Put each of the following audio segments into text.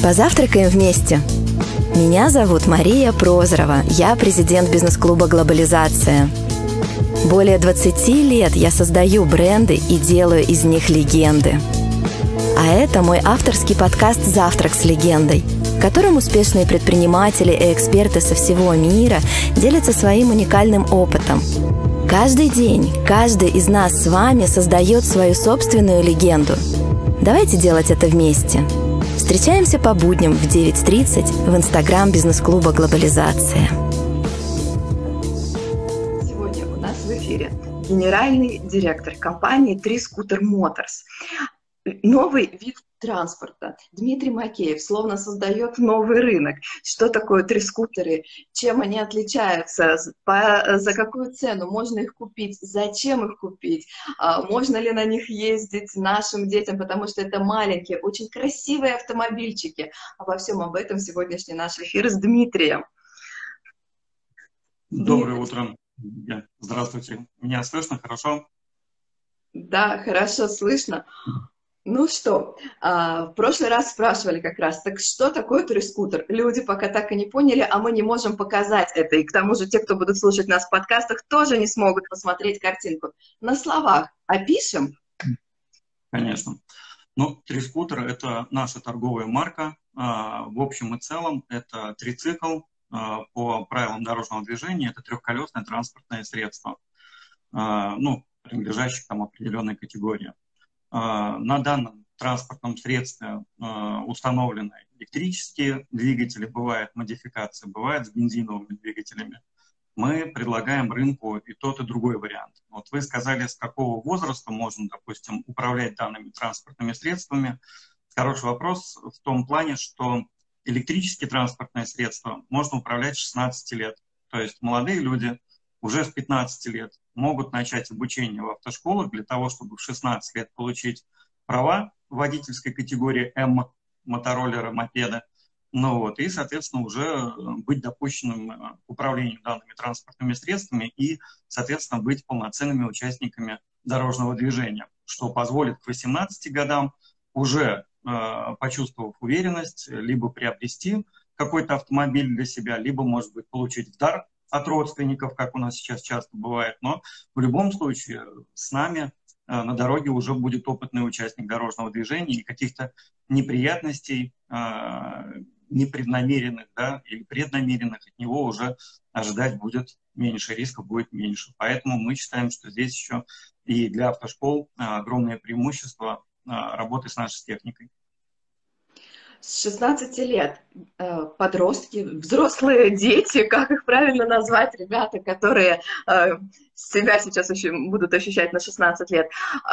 Позавтракаем вместе. Меня зовут Мария Прозорова. Я президент бизнес-клуба «Глобализация». Более 20 лет я создаю бренды и делаю из них легенды. А это мой авторский подкаст «Завтрак с легендой», в котором успешные предприниматели и эксперты со всего мира делятся своим уникальным опытом. Каждый день каждый из нас с вами создает свою собственную легенду. Давайте делать это вместе. Встречаемся по будням в 9:30 в Инстаграм бизнес-клуба «Глобализация». Сегодня у нас в эфире генеральный директор компании «3Scooter Motors». Новый вид транспорта. Дмитрий Макеев словно создает новый рынок. Что такое трискутеры? Чем они отличаются? За какую цену можно их купить? Зачем их купить? Можно ли на них ездить нашим детям? Потому что это маленькие, очень красивые автомобильчики. Обо всем об этом сегодняшний наш эфир с Дмитрием. Доброе утро. Здравствуйте. Меня слышно хорошо? Да, хорошо слышно. Ну что, в прошлый раз спрашивали как раз, так что такое трискутер? Люди пока так и не поняли, а мы не можем показать это. И к тому же те, кто будут слушать нас в подкастах, тоже не смогут посмотреть картинку. На словах опишем? Конечно. Ну, трискутер – это наша торговая марка. В общем и целом это трицикл. По правилам дорожного движения это трехколесное транспортное средство, принадлежащее к определенной категории. На данном транспортном средстве установлены электрические двигатели, бывает модификация, бывает с бензиновыми двигателями. Мы предлагаем рынку и тот, и другой вариант. Вот вы сказали, с какого возраста можно, допустим, управлять данными транспортными средствами. Хороший вопрос в том плане, что электрические транспортные средства можно управлять с 16 лет. То есть молодые люди уже с 15 лет могут начать обучение в автошколах для того, чтобы в 16 лет получить права водительской категории М, мотороллера, мопеда, и, соответственно, уже быть допущенным к управлению данными транспортными средствами и, соответственно, быть полноценными участниками дорожного движения, что позволит к 18 годам уже, почувствовав уверенность, либо приобрести какой-то автомобиль для себя, либо, может быть, получить в дар от родственников, как у нас сейчас часто бывает, но в любом случае с нами на дороге уже будет опытный участник дорожного движения, и каких-то неприятностей, непреднамеренных, или преднамеренных от него уже ожидать будет меньше, риска будет меньше. Поэтому мы считаем, что здесь еще и для автошкол огромное преимущество работы с нашей техникой. С 16 лет подростки, взрослые дети, как их правильно назвать, ребята, которые себя сейчас будут ощущать на 16 лет,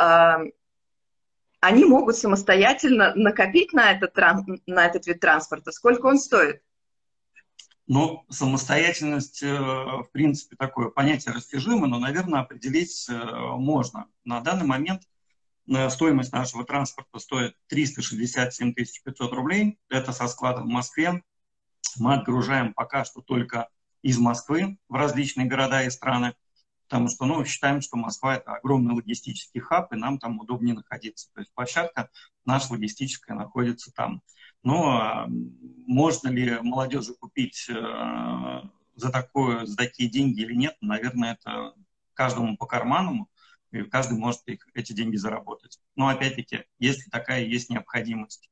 они могут самостоятельно накопить на этот вид транспорта. Сколько он стоит? Ну, самостоятельность, в принципе, такое понятие растяжимое, но, наверное, определить можно. На данный момент стоимость нашего транспорта стоит 367 500 рублей. Это со складом в Москве. Мы отгружаем пока что только из Москвы в различные города и страны, потому что считаем, что Москва – это огромный логистический хаб, и нам там удобнее находиться. То есть площадка наша логистическая находится там. Но можно ли молодежи купить за такие деньги или нет? Наверное, это каждому по карману. И каждый может эти деньги заработать. Но опять-таки, если такая есть необходимость.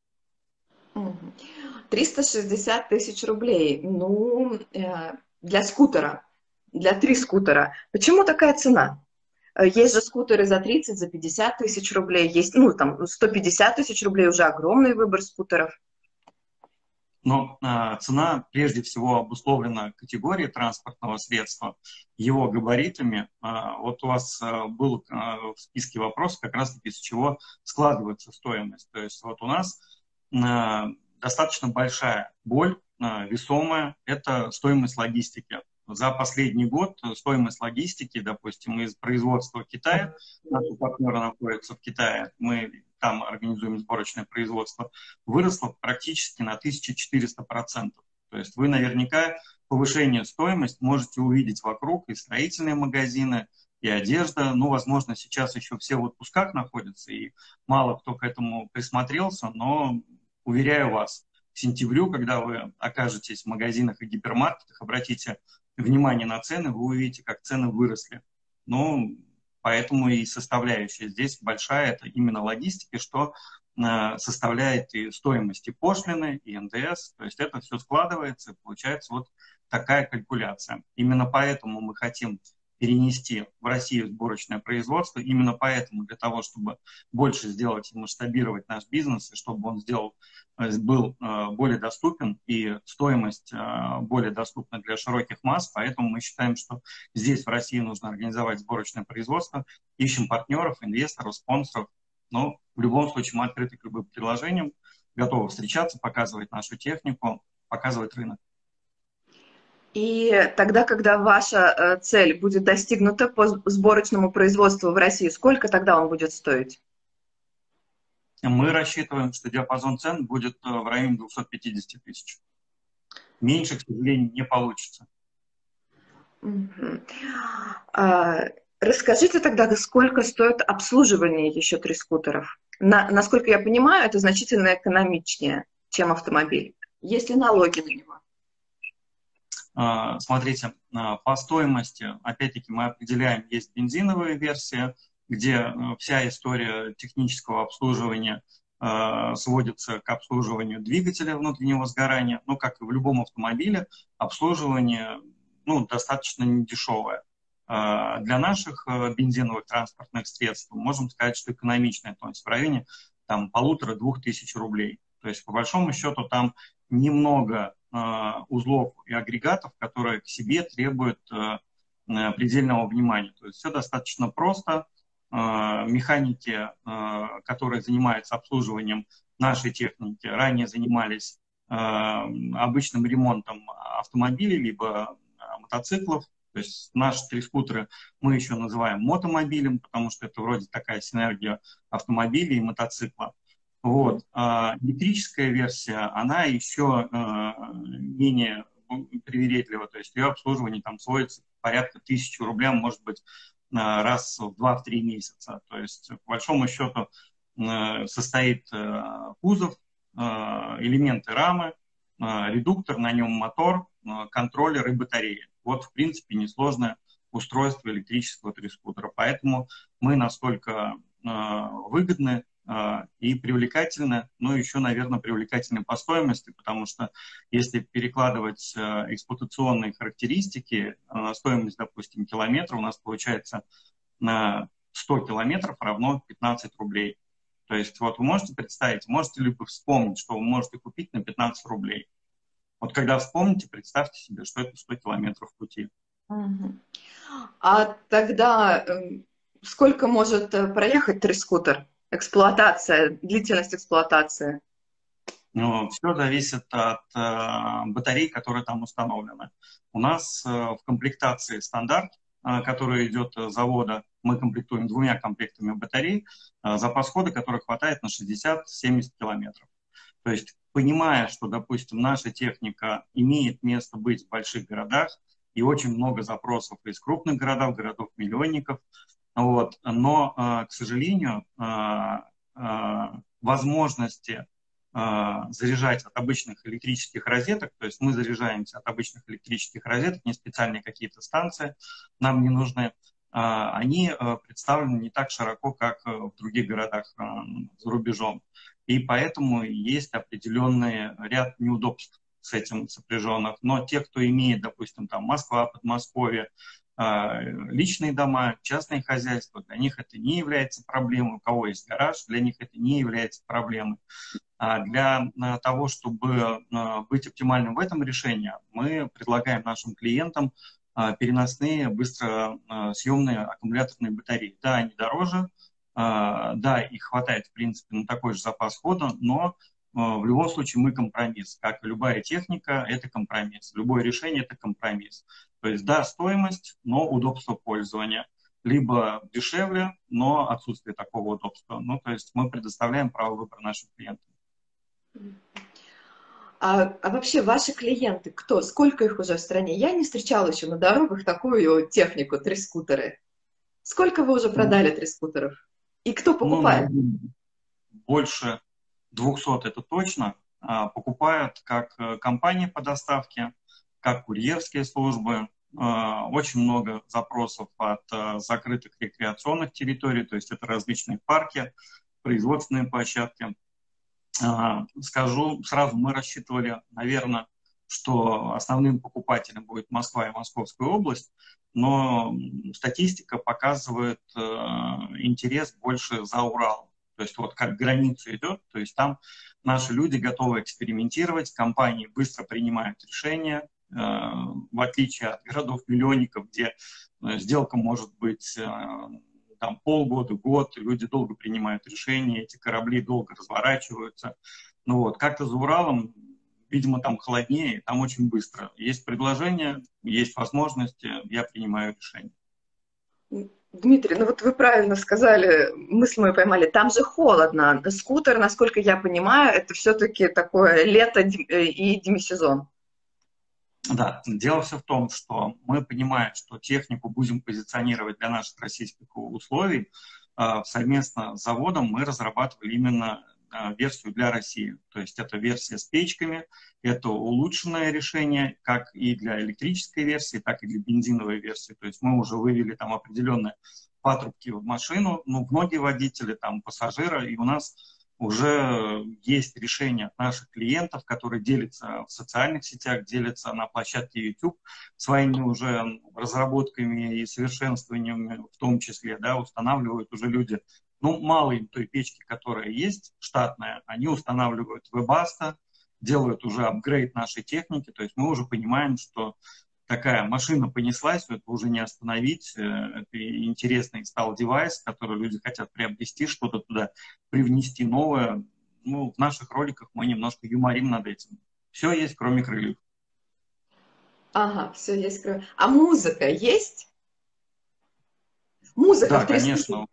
360 тысяч рублей. Для скутера, для трискутера. Почему такая цена? Есть же скутеры за 30, за 50 тысяч рублей. Есть, 150 тысяч рублей, уже огромный выбор скутеров. Но цена прежде всего обусловлена категорией транспортного средства, его габаритами. Вот у вас был в списке вопросов как раз-таки с чего складывается стоимость. То есть вот у нас достаточно большая боль, весомая, это стоимость логистики. За последний год стоимость логистики, допустим, из производства Китая, наши партнеры находятся в Китае, мы там организуем сборочное производство, выросла практически на 1400%. То есть вы наверняка повышение стоимости можете увидеть вокруг, и строительные магазины, и одежда. Возможно, сейчас еще все в отпусках находятся, и мало кто к этому присмотрелся, но, уверяю вас, сентябрю, когда вы окажетесь в магазинах и гипермаркетах, обратите внимание на цены, вы увидите, как цены выросли. Ну, поэтому и составляющая здесь большая, это именно логистика, что составляет и стоимость и пошлины, и НДС. То есть это все складывается, и получается вот такая калькуляция. Именно поэтому мы хотим перенести в Россию сборочное производство. Именно поэтому для того, чтобы больше сделать и масштабировать наш бизнес, и чтобы он был более доступен и стоимость более доступна для широких масс. Поэтому мы считаем, что здесь в России нужно организовать сборочное производство. Ищем партнеров, инвесторов, спонсоров. Но в любом случае мы открыты к любым предложениям, готовы встречаться, показывать нашу технику, показывать рынок. И тогда, когда ваша цель будет достигнута по сборочному производству в России, сколько тогда он будет стоить? Мы рассчитываем, что диапазон цен будет в районе 250 тысяч. Меньше, к сожалению, не получится. Расскажите тогда, сколько стоит обслуживание еще трискутеров? Насколько я понимаю, это значительно экономичнее, чем автомобиль. Есть ли налоги на него? Смотрите, по стоимости, опять-таки, мы определяем, есть бензиновая версия, где вся история технического обслуживания сводится к обслуживанию двигателя внутреннего сгорания. Ну, как и в любом автомобиле, обслуживание достаточно недешевое. Для наших бензиновых транспортных средств можем сказать, что экономичное, то есть в районе 1500–2000 рублей. То есть, по большому счету, там немного узлов и агрегатов, которые к себе требуют предельного внимания. То есть все достаточно просто. Механики, которые занимаются обслуживанием нашей техники, ранее занимались обычным ремонтом автомобилей либо мотоциклов. То есть наши трискутеры мы еще называем мотомобилем, потому что это вроде такая синергия автомобилей и мотоцикла. Вот. Электрическая версия, она еще менее привередлива, то есть ее обслуживание там сводится порядка 1000 рублей, может быть, раз в 2-3 месяца. То есть, по большому счету, состоит кузов, элементы рамы, редуктор, на нем мотор, контроллер и батарея. Вот, в принципе, несложное устройство электрического трискутера. Поэтому мы настолько выгодны и привлекательны, но еще, наверное, привлекательны по стоимости, потому что если перекладывать эксплуатационные характеристики на стоимость, допустим, километра, у нас получается на 100 километров равно 15 рублей. То есть вот вы можете представить, можете ли вы вспомнить, что вы можете купить на 15 рублей? Вот когда вспомните, представьте себе, что это 100 километров пути. А тогда сколько может проехать трискутер? Эксплуатация, длительность эксплуатации? Все зависит от батарей, которые там установлены. У нас в комплектации стандарт, который идет с завода, мы комплектуем 2 комплектами батарей, запас хода, который хватает на 60–70 километров. То есть, понимая, что, допустим, наша техника имеет место быть в больших городах, и очень много запросов из крупных городов, городов-миллионников, вот. Но, к сожалению, возможности заряжать от обычных электрических розеток, то есть мы заряжаемся от обычных электрических розеток, не специальные какие-то станции нам не нужны, они представлены не так широко, как в других городах за рубежом. И поэтому есть определенный ряд неудобств с этим сопряженных. Но те, кто имеет, допустим, там Москва, Подмосковье, личные дома, частные хозяйства, для них это не является проблемой. У кого есть гараж, для них это не является проблемой. Для того, чтобы быть оптимальным в этом решении, мы предлагаем нашим клиентам переносные, быстросъемные аккумуляторные батареи. Да, они дороже, да, их хватает, в принципе, на такой же запас хода, но в любом случае мы компромисс. Как и любая техника, это компромисс. Любое решение – это компромисс. То есть, да, стоимость, но удобство пользования. Либо дешевле, но отсутствие такого удобства. Ну, то есть мы предоставляем право выбора нашим клиентам. А вообще ваши клиенты кто? Сколько их уже в стране? Я не встречала еще на дорогах такую технику, трискутеры. Сколько вы уже продали трискутеров? И кто покупает? Больше 200 это точно. покупают как компании по доставке, как курьерские службы. Очень много запросов от закрытых рекреационных территорий, то есть это различные парки, производственные площадки. Скажу сразу, мы рассчитывали, наверное, что основным покупателем будет Москва и Московская область, но статистика показывает интерес больше за Уралом. То есть вот как граница идет, то есть там наши люди готовы экспериментировать, компании быстро принимают решения, в отличие от городов-миллионников, где сделка может быть там полгода, год, люди долго принимают решения, эти корабли долго разворачиваются. Ну вот, как-то за Уралом, видимо, там холоднее, там очень быстро. Есть предложение, есть возможности, я принимаю решение. Дмитрий, ну вот вы правильно сказали, мысль мою поймали, там же холодно. Скутер, насколько я понимаю, это все-таки такое лето и демисезон. Да, дело все в том, что мы понимаем, что технику будем позиционировать для наших российских условий. Совместно с заводом мы разрабатывали именно версию для России. То есть это версия с печками, это улучшенное решение, как и для электрической версии, так и для бензиновой версии. То есть мы уже вывели там определенные патрубки в машину, ну, многие водители, там, пассажиры, и у нас уже есть решения от наших клиентов, которые делятся в социальных сетях, делятся на площадке YouTube своими уже разработками и совершенствованиями, в том числе, да, устанавливают уже люди. Ну, мало им той печки, которая есть, штатная, они устанавливают Webasto, делают уже апгрейд нашей техники, то есть мы уже понимаем, что такая машина понеслась, это уже не остановить, это интересный стал девайс, который люди хотят приобрести, что-то туда привнести новое. Ну, в наших роликах мы немножко юморим над этим. Все есть, кроме крыльев. Ага, все есть, кроме... А музыка есть? Музыка Да, в 3 конечно.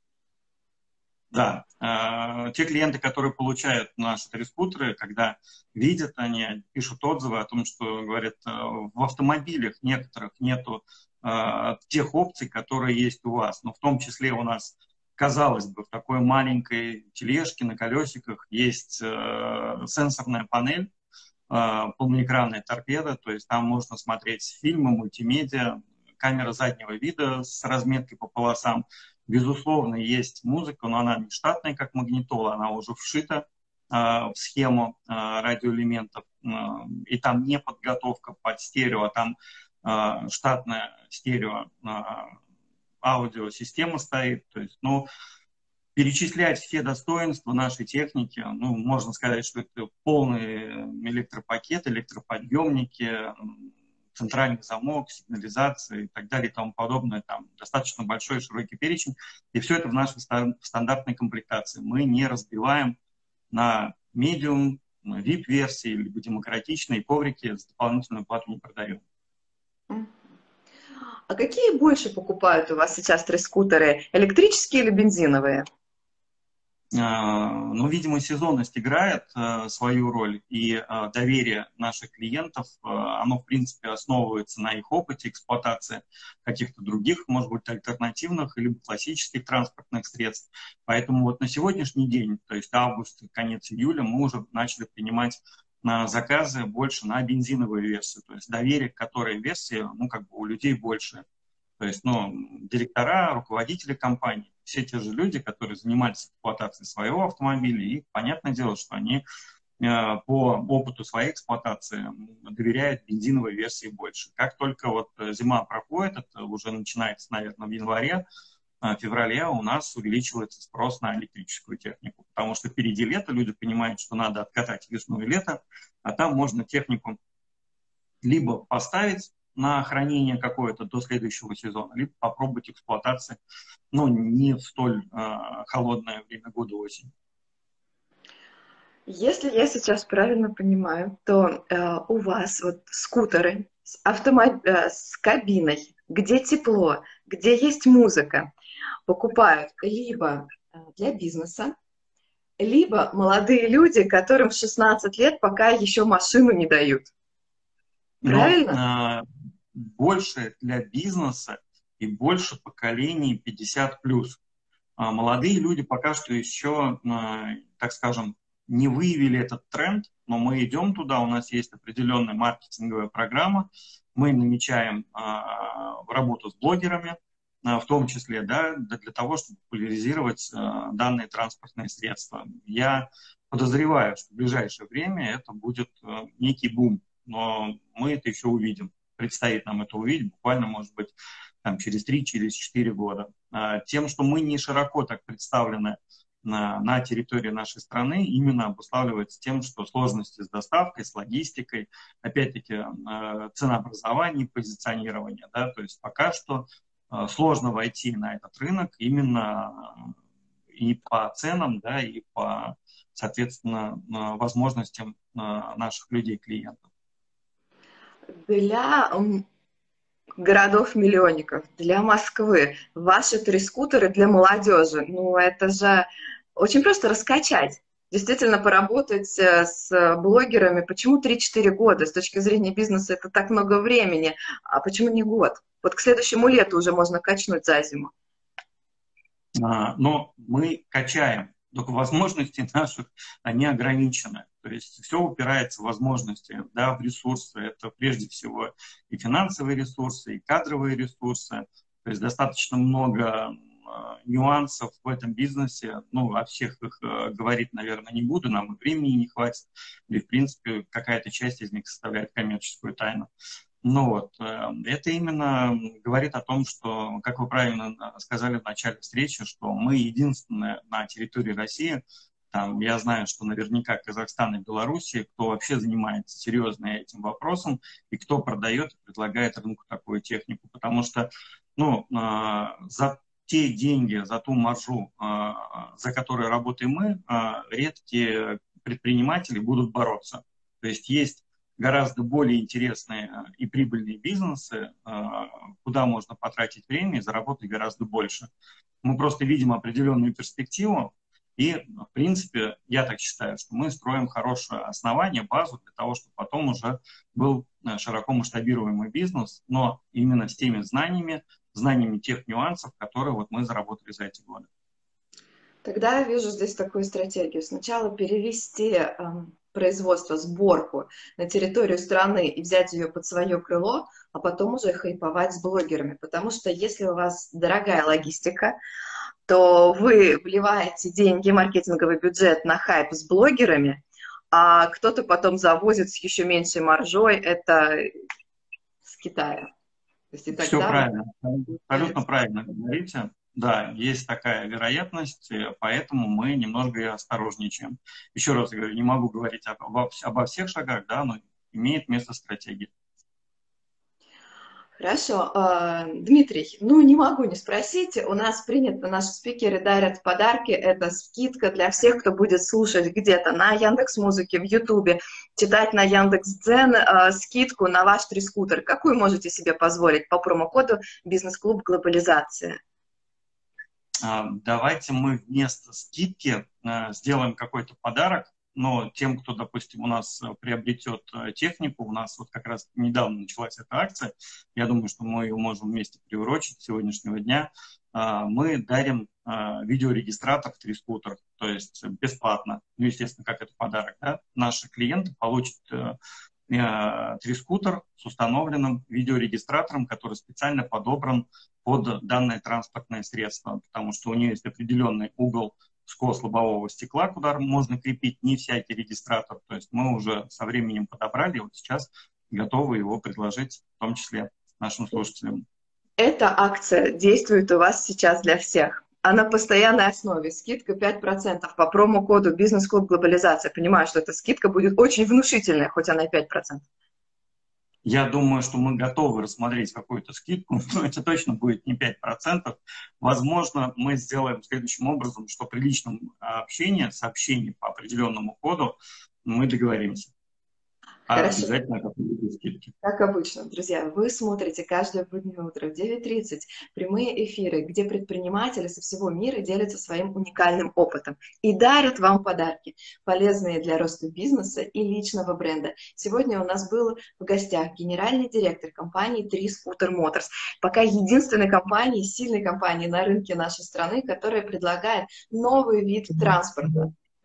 Да, те клиенты, которые получают наши трискутеры, когда видят, они пишут отзывы о том, что, говорят, в автомобилях некоторых нету тех опций, которые есть у вас. Но в том числе у нас, казалось бы, в такой маленькой тележке на колесиках есть сенсорная панель, полноэкранная торпеда, то есть там можно смотреть фильмы, мультимедиа, камера заднего вида с разметкой по полосам. Безусловно, есть музыка, но она не штатная, как магнитола, она уже вшита в схему радиоэлементов. И там не подготовка под стерео, а там штатная стерео аудиосистема стоит. То есть, ну, перечислять все достоинства нашей техники, ну, можно сказать, что это полный электропакет, электроподъемники, центральный замок, сигнализация и так далее и тому подобное. Там достаточно большой широкий перечень. И все это в нашей стандартной комплектации. Мы не разбиваем на медиум, VIP-версии, либо демократичные коврики с дополнительную плату не продаем. А какие больше покупают у вас сейчас трискутеры? Электрические или бензиновые? Ну, видимо, сезонность играет свою роль, и доверие наших клиентов, оно, в принципе, основывается на их опыте эксплуатации каких-то других, может быть, альтернативных или классических транспортных средств. Поэтому вот на сегодняшний день, то есть август, конец июля, мы уже начали принимать заказы больше на бензиновые версии. То есть доверие к которой версии, ну, как бы у людей больше. То есть, ну, директора, руководители компаний, все те же люди, которые занимались эксплуатацией своего автомобиля, и понятное дело, что они по опыту своей эксплуатации доверяют бензиновой версии больше. Как только вот зима проходит, это уже начинается, наверное, в январе, феврале у нас увеличивается спрос на электрическую технику, потому что впереди лето, люди понимают, что надо откатать весну и лето, а там можно технику либо поставить на хранение какое-то до следующего сезона, либо попробовать эксплуатации, но не в столь холодное время года осень. Если я сейчас правильно понимаю, то у вас вот скутеры с кабиной, где тепло, где есть музыка, покупают либо для бизнеса, либо молодые люди, которым в 16 лет пока еще машину не дают. Правильно? Больше для бизнеса и больше поколений 50+. Молодые люди пока что еще, так скажем, не выявили этот тренд, но мы идем туда, у нас есть определенная маркетинговая программа, мы намечаем работу с блогерами, в том числе, да, для того, чтобы популяризировать данные транспортные средства. Я подозреваю, что в ближайшее время это будет некий бум, но мы это еще увидим. Предстоит нам это увидеть буквально, может быть, там, через 3, через 4 года. Тем, что мы не широко так представлены на территории нашей страны, именно обуславливается тем, что сложности с доставкой, с логистикой, опять-таки ценообразование, позиционирование, да, то есть пока что сложно войти на этот рынок именно и по ценам, да, и по, соответственно, возможностям наших людей-клиентов. Для городов-миллионников, для Москвы, ваши 3 скутера для молодежи, ну это же очень просто раскачать. Действительно поработать с блогерами. Почему 3-4 года? С точки зрения бизнеса это так много времени. А почему не год? Вот к следующему лету уже можно качнуть за зиму. Но мы качаем. Только возможности наших, они ограничены. То есть все упирается в возможности, да, в ресурсы. Это прежде всего и финансовые ресурсы, и кадровые ресурсы. То есть достаточно много нюансов в этом бизнесе. Ну, о всех их говорить, наверное, не буду, нам и времени не хватит. И, в принципе, какая-то часть из них составляет коммерческую тайну. Ну вот, это именно говорит о том, что, как вы правильно сказали в начале встречи, что мы единственные на территории России, там, я знаю, что наверняка Казахстан и Белоруссия, кто вообще занимается серьезно этим вопросом и кто продает и предлагает рынку такую технику, потому что, ну, за те деньги, за ту маржу, за которую работаем мы, редкие предприниматели будут бороться. То есть гораздо более интересные и прибыльные бизнесы, куда можно потратить время и заработать гораздо больше. Мы просто видим определенную перспективу, и, в принципе, я так считаю, что мы строим хорошее основание, базу для того, чтобы потом уже был широко масштабируемый бизнес, но именно с теми знаниями тех нюансов, которые вот мы заработали за эти годы. Тогда я вижу здесь такую стратегию. Сначала перевести производство, сборку на территорию страны и взять ее под свое крыло, а потом уже хайповать с блогерами. Потому что если у вас дорогая логистика, то вы вливаете деньги, маркетинговый бюджет на хайп с блогерами, а кто-то потом завозит с еще меньшей маржой это с Китая. То есть и тогда... Все правильно, абсолютно правильно говорите. Да, есть такая вероятность, поэтому мы немного осторожничаем. Еще раз говорю, не могу говорить обо всех шагах, да, но имеет место стратегия. Хорошо. Дмитрий, ну не могу не спросить. У нас принято, наши спикеры дарят подарки. Это скидка для всех, кто будет слушать где-то на Яндекс.Музыке, в Ютубе, читать на Яндекс.Дзен скидку на ваш 3-скутер. Какую можете себе позволить по промокоду «Бизнес-клуб Глобализация»? Давайте мы вместо скидки сделаем какой-то подарок, но тем, кто, допустим, у нас приобретет технику, у нас вот как раз недавно началась эта акция, я думаю, что мы ее можем вместе приурочить с сегодняшнего дня, мы дарим видеорегистратор в 3-скутер, то есть бесплатно, ну, естественно, как это подарок, да? Наши клиенты получат 3-скутер с установленным видеорегистратором, который специально подобран под данное транспортное средство, потому что у нее есть определенный угол скос лобового стекла, куда можно крепить не всякий регистратор. То есть мы уже со временем подобрали, и вот сейчас готовы его предложить, в том числе нашим слушателям. Эта акция действует у вас сейчас для всех. А на постоянной основе скидка 5% по промокоду «Бизнес-клуб Глобализация». Понимаю, что эта скидка будет очень внушительная, хоть она и 5%. Я думаю, что мы готовы рассмотреть какую-то скидку, но это точно будет не 5%. Возможно, мы сделаем следующим образом, что при личном общении, сообщении по определенному коду мы договоримся. Хорошо. Обязательно какие-то скидки. Как обычно, друзья, вы смотрите каждое буднее утро в 9:30 прямые эфиры, где предприниматели со всего мира делятся своим уникальным опытом и дарят вам подарки, полезные для роста бизнеса и личного бренда. Сегодня у нас был в гостях генеральный директор компании 3Scooter Motors, пока единственной компании, сильной компании на рынке нашей страны, которая предлагает новый вид транспорта.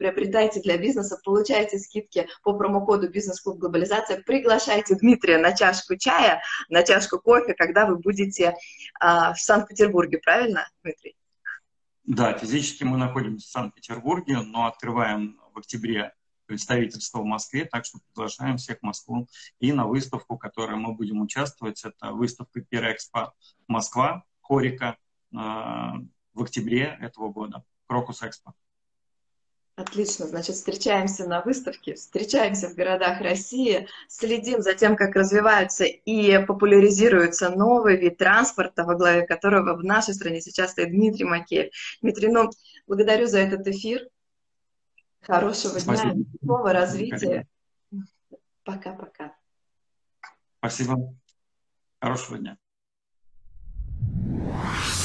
приобретайте для бизнеса, получайте скидки по промокоду «Бизнес-клуб Глобализация». Приглашайте Дмитрия на чашку чая, на чашку кофе, когда вы будете в Санкт-Петербурге, правильно, Дмитрий? Да, физически мы находимся в Санкт-Петербурге, но открываем в октябре представительство в Москве, так что приглашаем всех в Москву и на выставку, в которой мы будем участвовать. Это выставка Пирэкспо Москва, Хорика, в октябре этого года, Крокус Экспо. Отлично, значит, встречаемся на выставке, встречаемся в городах России, следим за тем, как развиваются и популяризируется новый вид транспорта, во главе которого в нашей стране сейчас стоит Дмитрий Макеев. Дмитрий, ну, благодарю за этот эфир. Хорошего дня, нового развития. Пока-пока. Спасибо. Хорошего дня.